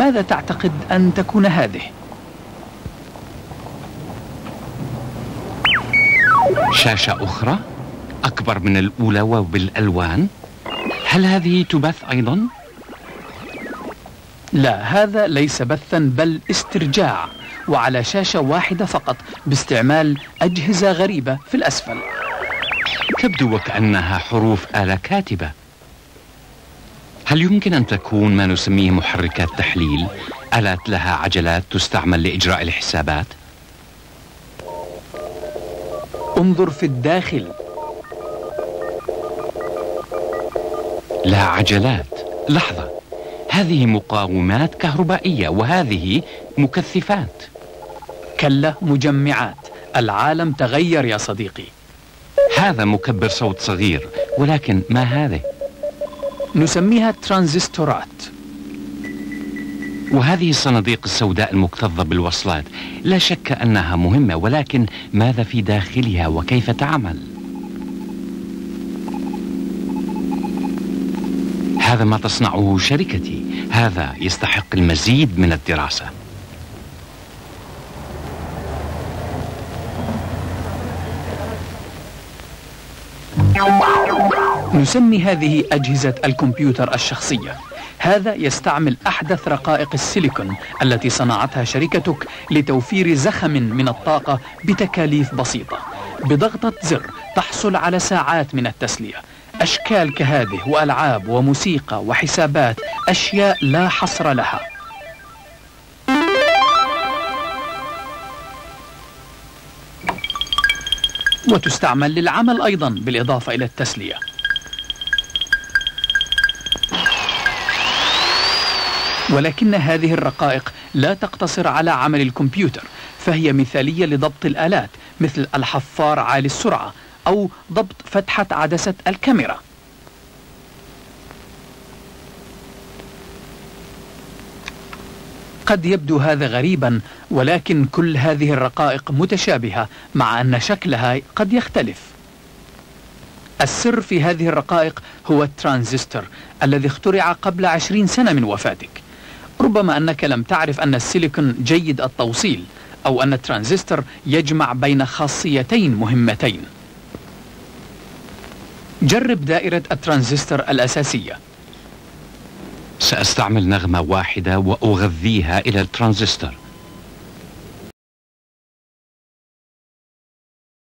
ماذا تعتقد أن تكون هذه؟ شاشة أخرى أكبر من الأولى وبالألوان. هل هذه تبث أيضا؟ لا، هذا ليس بثا بل استرجاع، وعلى شاشة واحدة فقط باستعمال أجهزة غريبة في الأسفل. تبدو وكأنها حروف آلة كاتبة. هل يمكن أن تكون ما نسميه محركات تحليل، آلات لها عجلات تستعمل لإجراء الحسابات؟ انظر في الداخل. لا عجلات. لحظة، هذه مقاومات كهربائية وهذه مكثفات. كلا، مجمعات. العالم تغير يا صديقي. هذا مكبر صوت صغير، ولكن ما هذه؟ نسميها ترانزستورات. وهذه الصناديق السوداء المكتظة بالوصلات لا شك أنها مهمة، ولكن ماذا في داخلها وكيف تعمل؟ هذا ما تصنعه شركتي. هذا يستحق المزيد من الدراسة. نسمي هذه أجهزة الكمبيوتر الشخصية. هذا يستعمل أحدث رقائق السيليكون التي صنعتها شركتك لتوفير زخم من الطاقة بتكاليف بسيطة. بضغطة زر تحصل على ساعات من التسلية، أشكال كهذه وألعاب وموسيقى وحسابات، أشياء لا حصر لها. وتستعمل للعمل أيضا بالإضافة إلى التسلية. ولكن هذه الرقائق لا تقتصر على عمل الكمبيوتر، فهي مثالية لضبط الآلات مثل الحفار عالي السرعة أو ضبط فتحة عدسة الكاميرا. قد يبدو هذا غريبا، ولكن كل هذه الرقائق متشابهة مع أن شكلها قد يختلف. السر في هذه الرقائق هو الترانزستور الذي اخترع قبل 20 سنة من وفاتك. ربما أنك لم تعرف أن السيليكون جيد التوصيل، أو أن الترانزستور يجمع بين خاصيتين مهمتين. جرب دائرة الترانزستور الأساسية. سأستعمل نغمة واحدة وأغذيها إلى الترانزستور.